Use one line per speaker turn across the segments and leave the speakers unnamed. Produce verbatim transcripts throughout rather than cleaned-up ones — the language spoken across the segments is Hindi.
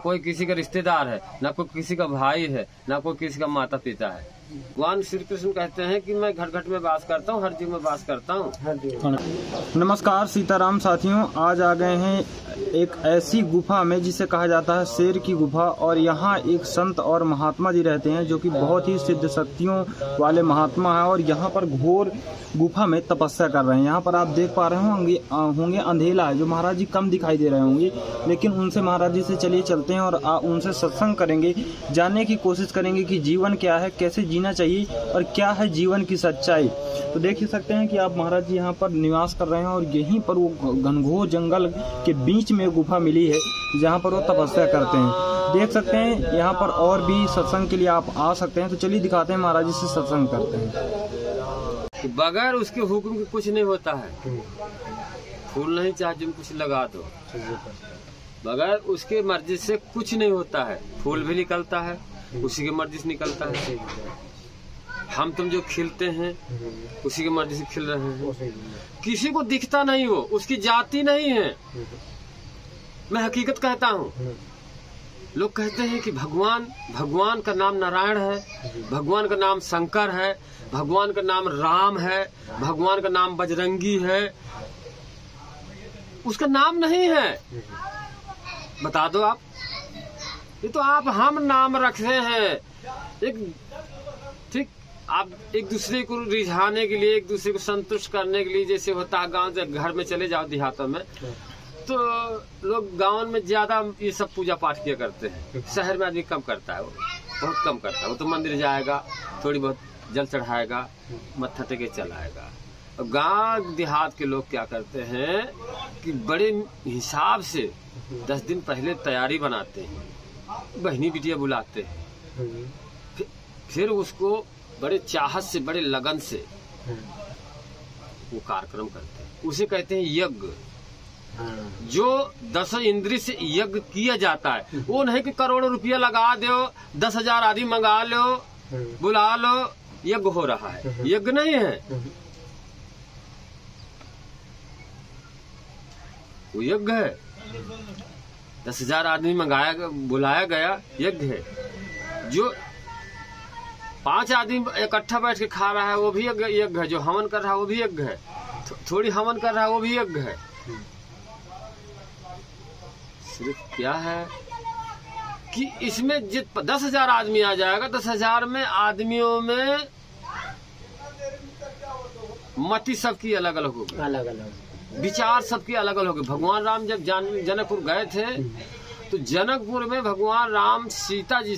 कोई किसी का रिश्तेदार है, ना कोई किसी का भाई है, ना कोई किसी का माता पिता है। भगवान श्री कृष्ण कहते हैं कि मैं घट घट में वास करता हूँ, हर जीव में वास करता हूँ।
नमस्कार सीताराम साथियों, आज आ गए हैं एक ऐसी गुफा में जिसे कहा जाता है शेर की गुफा। और यहाँ एक संत और महात्मा जी रहते हैं जो कि बहुत ही सिद्ध शक्तियों वाले महात्मा है और यहाँ पर घोर गुफा में तपस्या कर रहे हैं। यहाँ पर आप देख पा रहे होंगे होंगे अंधेला है, जो महाराज जी कम दिखाई दे रहे होंगे, लेकिन उनसे महाराज जी से चलिए चलते हैं और आ, उनसे सत्संग करेंगे, जानने की कोशिश करेंगे कि जीवन क्या है, कैसे जीना चाहिए और क्या है जीवन की सच्चाई। तो देख ही सकते हैं कि आप महाराज जी यहाँ पर निवास कर रहे हैं और यहीं पर वो घनघोर जंगल के बीच में गुफा मिली है जहाँ पर वो तपस्या करते हैं। देख सकते हैं यहाँ पर और भी सत्संग के लिए आप आ सकते हैं। तो चलिए दिखाते हैं महाराज जी से सत्संग करते हैं।
बगैर उसके हुक्म के कुछ नहीं होता है। फूल नहीं चाहे जिन कुछ लगा दो, बगैर उसके मर्जी से कुछ नहीं होता है। फूल भी निकलता है, उसी की मर्जी से निकलता है। हम तुम जो खिलते हैं उसी की मर्जी से खिल रहे हैं। किसी को दिखता नहीं, वो उसकी जाति नहीं है। मैं हकीकत कहता हूँ। लोग कहते हैं कि भगवान भगवान का नाम नारायण है, भगवान का नाम शंकर है, भगवान का नाम राम है, भगवान का नाम बजरंगी है। उसका नाम नहीं है। बता दो आप। ये तो आप हम नाम रखते हैं। एक ठीक आप एक दूसरे को रिझाने के लिए, एक दूसरे को संतुष्ट करने के लिए, जैसे होता है गांव से घर में चले जाओ देहातों में, तो लोग गांव में ज्यादा ये सब पूजा पाठ किया करते हैं। शहर में आदमी कम करता है, वो बहुत कम करता है। वो तो मंदिर जाएगा, थोड़ी बहुत जल चढ़ाएगा, मत्था टेके चलाएगा। और गांव देहात के लोग क्या करते हैं कि बड़े हिसाब से दस दिन पहले तैयारी बनाते हैं, बहनी बिटिया बुलाते हैं, फिर, फिर उसको बड़े चाहत से, बड़े लगन से वो कार्यक्रम करते हैं। उसे कहते हैं यज्ञ। जो दस इंद्रिय से यज्ञ किया जाता है, वो नहीं कि करोड़ों रुपया लगा दो, दस हजार आदमी मंगा लो, बुला लो, यज्ञ हो रहा है। यज्ञ नहीं है वो, यज्ञ है। दस हजार आदमी मंगाया बुलाया गया, यज्ञ है। जो पांच आदमी इकट्ठा बैठ के खा रहा है वो भी यज्ञ है। जो हवन कर रहा है वो भी यज्ञ है। थो, थोड़ी हवन कर रहा है वो भी यज्ञ है। सिर्फ क्या है कि इसमें जित दस हजार आदमी आ जाएगा, दस हजार में आदमियों में मति सबकी अलग अलग होगी, अलग अलग विचार सबकी अलग अलग होगी। भगवान राम जब जनकपुर गए थे तो जनकपुर में भगवान राम सीता जी,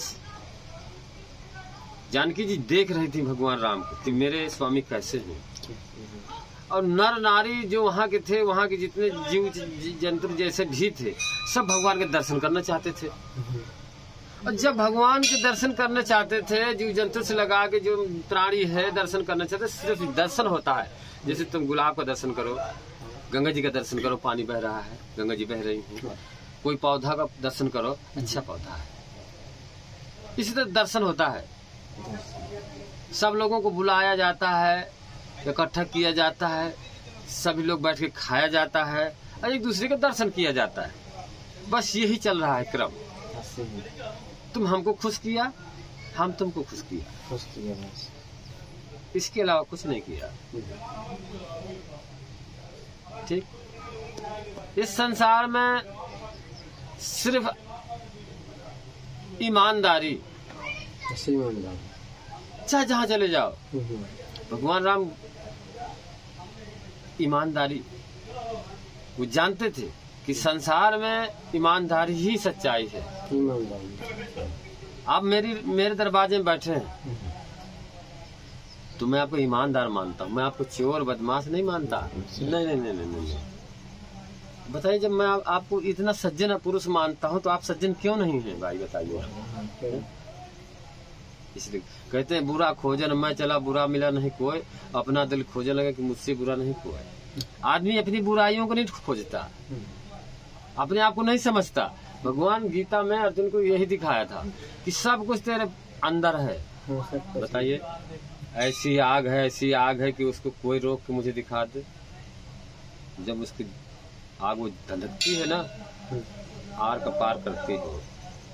जानकी जी देख रही थी भगवान राम को कि मेरे स्वामी कैसे हैं। और नर नारी जो वहाँ के थे, वहाँ के जितने जीव जंतु जैसे भी थे, सब भगवान के दर्शन करना चाहते थे। और जब भगवान के दर्शन करना चाहते थे, जीव जंतु से लगा के जो प्राणी है दर्शन करना चाहते, सिर्फ दर्शन होता है। जैसे तुम गुलाब का दर्शन करो, गंगा जी का दर्शन करो, पानी बह रहा है, गंगा जी बह रही है। कोई पौधा का दर्शन करो, अच्छा पौधा है। इसी तरह दर्शन होता है। सब लोगों को बुलाया जाता है, इकट्ठा किया जाता है, सभी लोग बैठ के खाया जाता है और एक दूसरे का दर्शन किया जाता है। बस यही चल रहा है क्रम। तुम हमको खुश किया, हम तुमको खुश किया, खुश किया बस। इसके अलावा कुछ नहीं किया। ठीक। इस संसार में सिर्फ ईमानदारी, चाहे जहाँ चले जाओ, भगवान राम ईमानदारी वो जानते थे कि संसार में ईमानदारी ही सच्चाई है। आप मेरी मेरे दरवाजे में बैठे हैं तो मैं आपको ईमानदार मानता हूँ, मैं आपको चोर बदमाश नहीं मानता। नहीं नहीं नहीं नहीं, नहीं, नहीं। बताइए, जब मैं आप, आपको इतना सज्जन पुरुष मानता हूँ तो आप सज्जन क्यों नहीं हैं भाई, बताइए। इसलिए कहते हैं बुरा खोजन मैं चला, बुरा मिला नहीं कोई, अपना दिल खोजने लगा कि मुझसे बुरा नहीं कोई। आदमी अपनी बुराइयों को नहीं खोजता, अपने आप को नहीं समझता। भगवान गीता में अर्जुन को यही दिखाया था कि सब कुछ तेरे अंदर है। बताइए, ऐसी आग है, ऐसी आग है कि उसको कोई रोक के मुझे दिखा दे। जब उसकी आग वो धधकती है ना, आर का पार करती हो,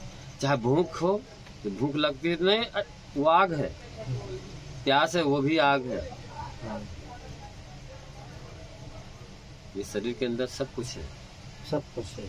चाहे भूख हो तो भूख लगती है नहीं, वो आग है, प्यास है वो भी आग है। ये शरीर के अंदर सब कुछ है,
सब कुछ है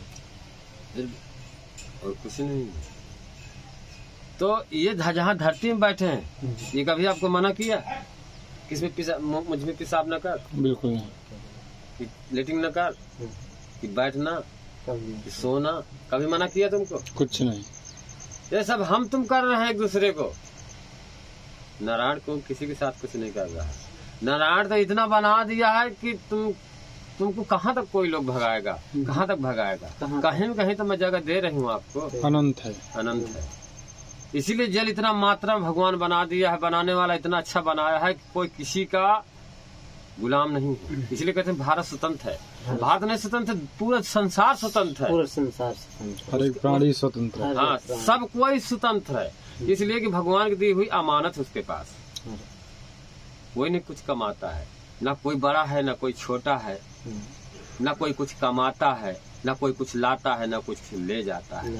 और कुछ नहीं है। तो ये जहाँ धरती में बैठे हैं, ये कभी आपको मना किया किसमें पिसा मुझ में पेशाब न कर,
बिल्कुल नहीं,
कि लेटिंग न कर, कि बैठना, कि सोना, कभी मना किया तुमको?
कुछ नहीं।
ये सब हम तुम कर रहे हैं एक दूसरे को। नारायण को किसी के साथ कुछ नहीं कर रहा है। नारायण तो इतना बना दिया है कि तुम तुमको कहाँ तक कोई लोग भगाएगा, कहाँ तक भगाएगा? कहीं न कहीं तो मैं जगह दे रही हूँ आपको।
अनंत है,
अनंत है। इसीलिए जल इतना मात्रा में भगवान बना दिया है, बनाने वाला इतना अच्छा बनाया है कि कोई किसी का गुलाम नहीं है। इसलिए कहते हैं भारत स्वतंत्र है। भारत नहीं स्वतंत्र, पूरा संसार स्वतंत्र है,
पूरा संसार स्वतंत्र,
हर एक प्राणी स्वतंत्र है।
हाँ, सब कोई स्वतंत्र है। इसलिए कि भगवान की दी हुई अमानत उसके पास, कोई नहीं कुछ कमाता है, ना कोई बड़ा है ना कोई छोटा है, ना कोई कुछ कमाता है, ना कोई कुछ लाता है, ना कुछ ले जाता है।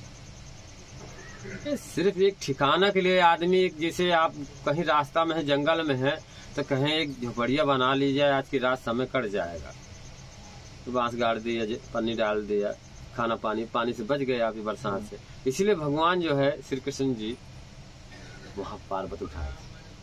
ये सिर्फ एक ठिकाना के लिए आदमी, जैसे आप कहीं रास्ता में है, जंगल में है, तो कहें एक झोपड़िया बना ली जाए, आज की रात समय कट जाएगा, तो बांस गाड़ दिया, पन्नी डाल दिया, खाना पानी पानी से बच गए आप बरसात से। इसलिए भगवान जो है श्री कृष्ण जी वहां पार्वत उठाए।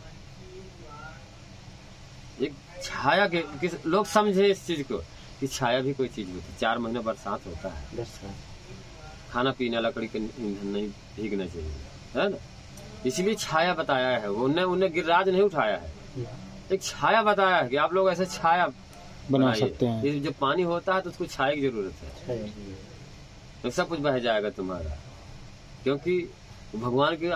एक छाया के किस लोग समझे इस चीज को कि छाया भी कोई चीज होती है। चार महीना बरसात होता है, खाना पीना लकड़ी के ईंधन नहीं भीगना चाहिए, है ना। इसलिए छाया बताया है, उन्हें उन्हें गिरिराज नहीं उठाया है, एक छाया बताया है कि आप लोग ऐसे छाया
बना सकते हैं।
जब पानी होता है तो उसको छाया की जरूरत है, तो सब कुछ बह जाएगा तुम्हारा, क्योंकि भगवान की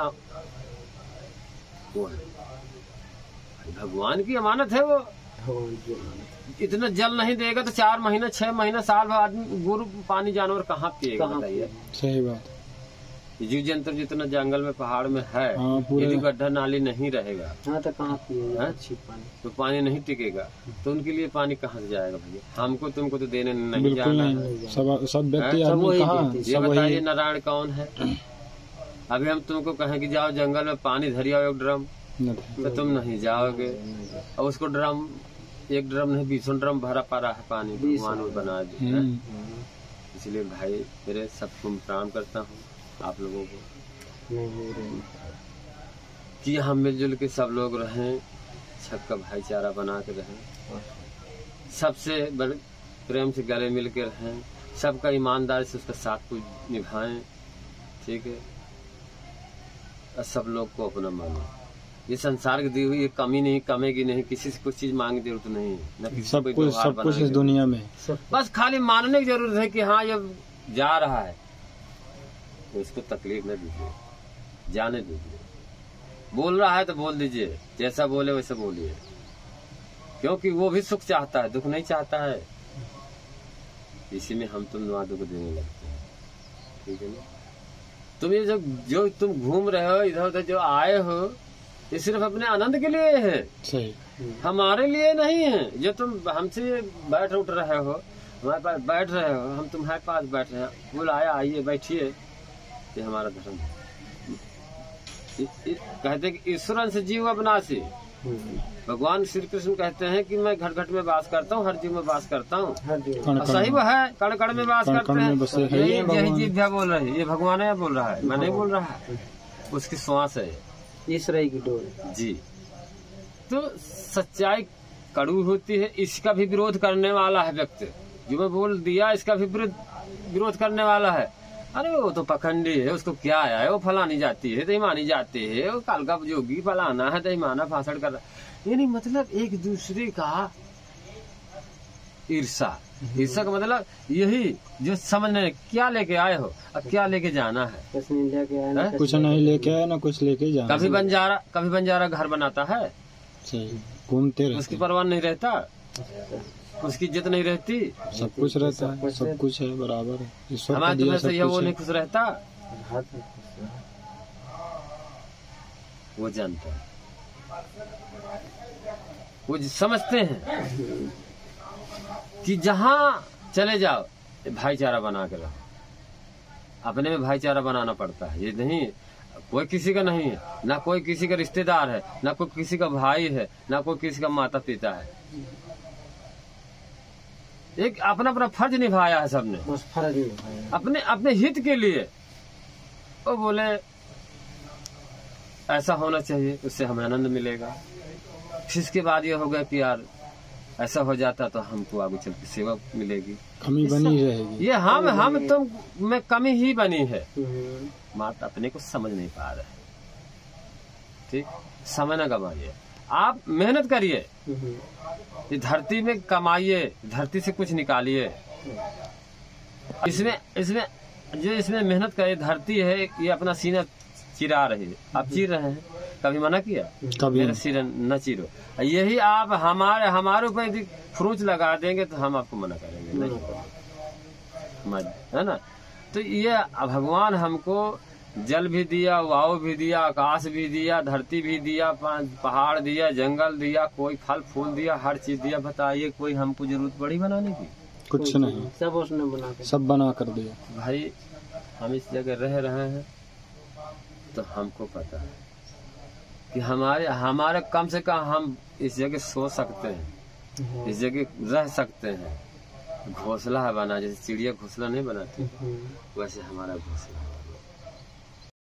वो है, भगवान की अमानत है। वो इतना जल नहीं देगा तो चार महीना छह महीना साल भर आदमी गुरु पानी जानवर कहाँ पिएगा बताइए।
सही बात।
जीव जंतु जितना जंगल में पहाड़ में है, यदि गड्ढा नाली नहीं रहेगा
हाँ, तो कहाँ पिएगा अच्छी पानी,
तो पानी नहीं टिकेगा, तो उनके लिए पानी कहाँ से जाएगा भैया? हमको तुमको तो देने नहीं जाना है।
सब सब व्यक्ति
ये बताइए नारायण कौन है? अभी हम तुमको कहें कि जाओ जंगल में पानी धरी आओ एक ड्रम, तो तुम नहीं जाओगे, और उसको ड्रम एक ड्रम नहीं बीसों ड्रम भरा पा रहा है पानी, भगवान बना दिया। इसलिए भाई मेरे सबको प्रणाम करता हूँ आप लोगों को कि हम मिलजुल के सब लोग रहें, सबका भाईचारा बना के रहें, सबसे बड़े प्रेम से गले मिल के रहें, सबका ईमानदारी से उसका साथ को निभाएं, ठीक है। और सब लोग को अपना मानो। ये संसार की दी हुई कमी नहीं, कमेगी नहीं, किसी से कुछ चीज मांगने की जरूरत नहीं है, न किसी
सब कुछ सब कुछ इस दुनिया में
बस खाली मानने की जरूरत है कि हाँ ये जा रहा है, तो उसको तकलीफ न दीजिए, जाने दीजिए। बोल रहा है तो बोल दीजिए, जैसा बोले वैसा बोलिए, क्योंकि वो भी सुख चाहता है, दुख नहीं चाहता है। इसी में हम तुम दुआ दुख देने लगते हैं, ठीक है ना। तुम ये जो जो तुम घूम रहे हो इधर उधर जो आए हो, ये सिर्फ अपने आनंद के लिए है,
सही,
हमारे लिए नहीं है। जो तुम हमसे बैठ उठ रहे हो, हमारे पास बैठ रहे हो, हम तुम्हारे पास बैठ रहे हैं, बुलाया आइए बैठिए, ये हमारा धर्म है। कहते कि ईश्वर से जीव अविनाशी, भगवान श्री कृष्ण कहते हैं कि मैं घट घट में वास करता हूँ, हर जीव में वास करता हूँ। सही वो है, कण कण में वास करते हैं। यही यही जीव बोल रही है, ये भगवान है बोल रहा है, मैं नहीं बोल रहा है, उसकी श्वास है,
ईश्वर की डोर
जी। तो सच्चाई कड़वी होती है, इसका भी विरोध करने वाला है व्यक्ति, जो मैं बोल दिया इसका भी विरोध करने वाला है। अरे वो तो पखंडी है, उसको क्या आया है, वो फलानी जाती है, दहीमानी जाती है, वो काल का जोगी फलाना है, दहीमाना फांसड़ कर रहा। यानी मतलब एक दूसरे का ईर्षा, ईर्षा का मतलब यही जो समझने क्या लेके आए हो और क्या लेके जाना है।
कुछ नहीं लेके आए,
कुछ नहीं लेके आए ना कुछ लेके जाना।
कभी बंजारा कभी बंजारा घर बनाता है,
घूमते रहते,
उसकी परवाह नहीं रहता, उसकी इज्जत नहीं रहती,
सब कुछ रहता है, सब कुछ है बराबर है। ईश्वर
हमारे तुम्हें से ये वो नहीं खुश रहता, वो जानता है, वो समझते हैं कि जहाँ चले जाओ भाईचारा बना के रहो, अपने में भाईचारा बनाना पड़ता है। ये नहीं कोई किसी का नहीं है, ना कोई किसी का रिश्तेदार है, ना कोई किसी का भाई है, ना कोई किसी का माता पिता है। एक अपना अपना फर्ज निभाया है सबने,
बस फर्ज निभाया
अपने अपने हित के लिए। वो बोले ऐसा होना चाहिए, उससे हमें आनंद मिलेगा। फिर इसके बाद ये हो गया कि यार ऐसा हो जाता तो हमको आगे चल के सेवा मिलेगी,
कमी बनी रहेगी।
ये हम हम तुम में कमी ही बनी है।
हम्म,
मात अपने को समझ नहीं पा रहे। ठीक, समय न गवाइए, आप मेहनत करिए,
हम्म,
ये धरती में कमाइए, धरती से कुछ निकालिए। इसमें इसमें जो इसमें मेहनत करे धरती है, ये अपना सीना चिरा रही है। आप चीर रहे हैं, कभी मना किया?
कभी
मेरा सिर न चीरो। यही आप हमारे हमारे ऊपर यदि फ्रूच लगा देंगे तो हम आपको मना करेंगे, नहीं समझ, है ना। तो ये भगवान हमको जल भी दिया, वायु भी दिया, आकाश भी दिया, धरती भी दिया, पहाड़ दिया, जंगल दिया, कोई फल फूल दिया, हर चीज दिया। बताइए कोई हमको जरूरत पड़ी बनाने की?
कुछ नहीं,
सब उसने बना के
सब बना कर दिया।
भाई हम इस जगह रह रहे हैं तो हमको पता है कि हमारे हमारे कम से कम हम इस जगह सो सकते हैं, इस जगह रह सकते हैं। घोंसला है बना, जैसे चिड़िया घोंसला नहीं बनाती,
हम्म,
वैसे हमारा घोंसला है।